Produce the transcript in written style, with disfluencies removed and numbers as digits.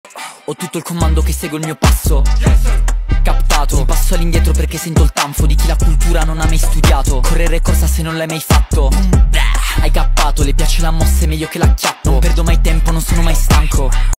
Ho tutto il comando che segue il mio passo. Captato, mi passo all'indietro perché sento il tanfo di chi la cultura non ha mai studiato. Correre corsa se non l'hai mai fatto. Hai cappato, le piace la mossa, è meglio che la acchiappo. Non perdo mai tempo, non sono mai stanco.